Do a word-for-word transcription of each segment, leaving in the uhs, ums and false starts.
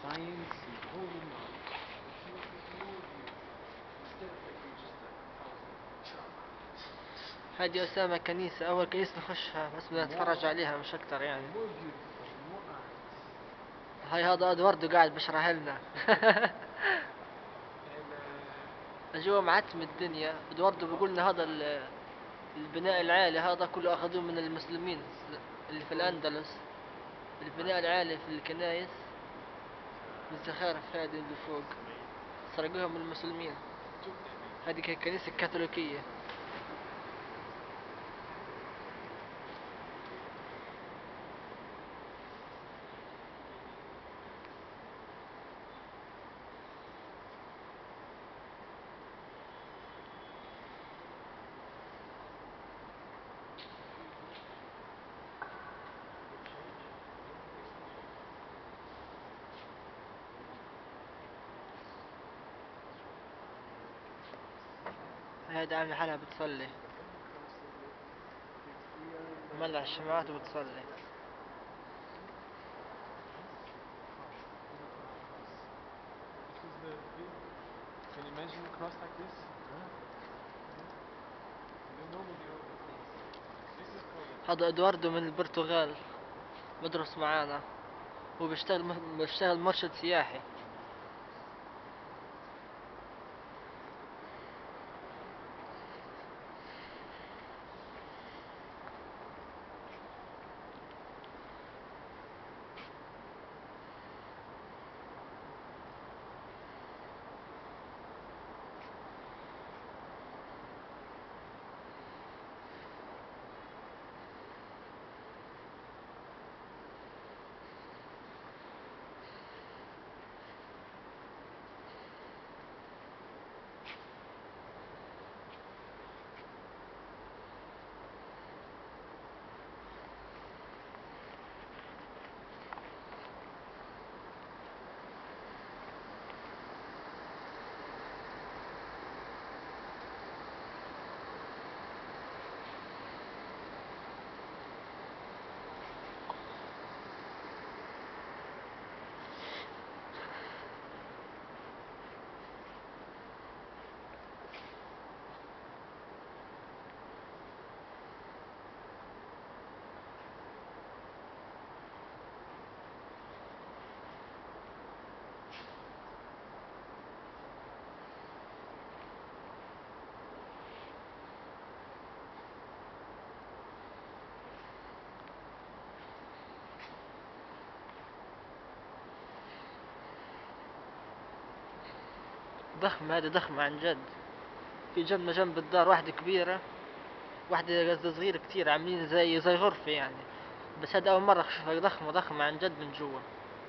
science and the whole knowledge. It's a little bit more beautiful instead of like being just a composite chunk. هذه أسامة كنيسة، أول كنيسة نخشها بس بدنا نتفرج More, عليها مش أكتر يعني. more beautiful, more art. هاي هذا أدواردو قاعد بشرح لنا. And uh, جوا معتم الدنيا. أدواردو بيقول لنا هذا ال- البناء العالي هذا كله أخذوه من المسلمين اللي في الأندلس. البناء العالي في الكنائس والزخارف هذه اللي فوق سرقوها من المسلمين. took them. هذه كانت كنيسة كاثوليكية. هذه عاملة حالها بتصلي، مولع الشمعات وبتصلي. This is the big. Can you imagine a cross like this? Huh? You normally over cross. This is called. هذا ادواردو من البرتغال بدرس معانا، هو بيشتغل م- بيشتغل مرشد سياحي. ضخمة، هذه ضخمة عن جد. في جنبنا جنب الدار واحدة كبيرة، واحدة قصدي صغيرة كتير، عاملين زي زي غرفة يعني. بس هذا أول مرة أشوفها ضخمة ضخمة عن جد من جوا.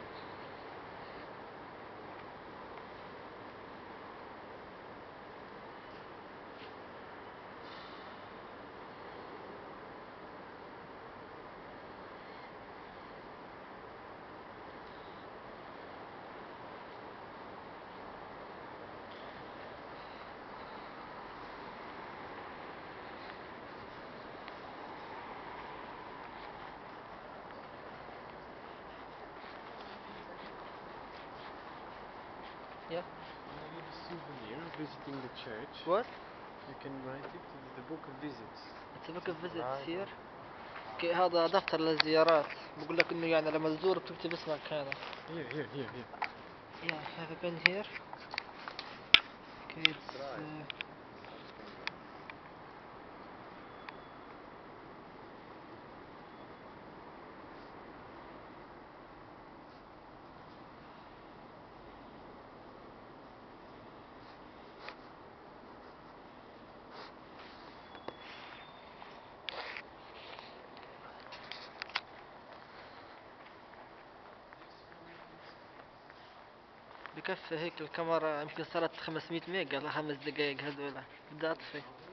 Yeah. When you need a souvenir visiting the church, What? you can write it in the book of visits. It's a book of visits Right. here. كي هذا دفتر للزيارات، بقول لك إنه يعني لما تزور بتكتب اسمك هذا. Here, here, here, here. Yeah, I have a pen here. Okay, it's uh, بكفي هيك الكاميرا، يمكن صارت خمسمية ميجا لخمس دقايق هذولا. بدي أطفي.